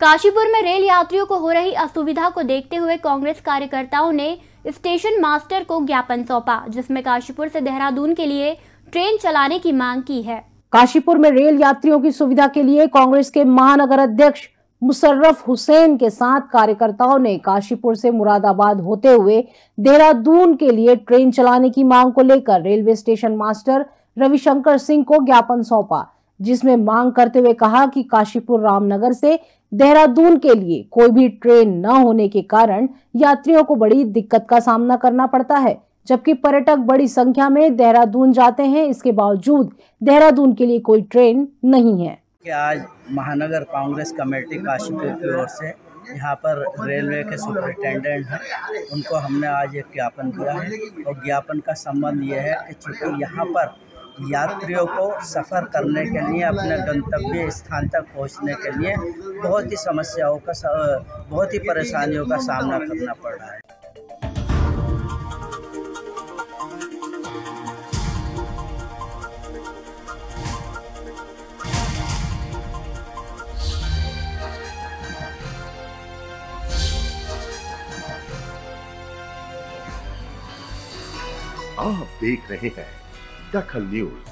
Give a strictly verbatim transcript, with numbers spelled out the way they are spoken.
काशीपुर में रेल यात्रियों को हो रही असुविधा को देखते हुए कांग्रेस कार्यकर्ताओं ने स्टेशन मास्टर को ज्ञापन सौंपा, जिसमें काशीपुर से देहरादून के लिए ट्रेन चलाने की मांग की है। काशीपुर में रेल यात्रियों की सुविधा के लिए कांग्रेस के महानगर अध्यक्ष मुशर्रफ हुसैन के साथ कार्यकर्ताओं ने काशीपुर से मुरादाबाद होते हुए देहरादून के लिए ट्रेन चलाने की मांग को लेकर railway station master Ravishankar Singh को ज्ञापन सौंपा, जिसमें मांग करते हुए कहा कि काशीपुर रामनगर से देहरादून के लिए कोई भी ट्रेन न होने के कारण यात्रियों को बड़ी दिक्कत का सामना करना पड़ता है, जबकि पर्यटक बड़ी संख्या में देहरादून जाते हैं। इसके बावजूद देहरादून के लिए कोई ट्रेन नहीं है। आज महानगर कांग्रेस कमेटी काशीपुर की ओर से यहाँ पर रेलवे के सुपरिटेंडेंट हैं, उनको हमने आज एक ज्ञापन दिया है और ज्ञापन का संबंध ये है कि चूँकि यहाँ पर यात्रियों को सफ़र करने के लिए अपने गंतव्य स्थान तक पहुँचने के लिए बहुत ही समस्याओं का बहुत ही परेशानियों का सामना करना पड़ रहा है। आप देख रहे हैं दखल न्यूज।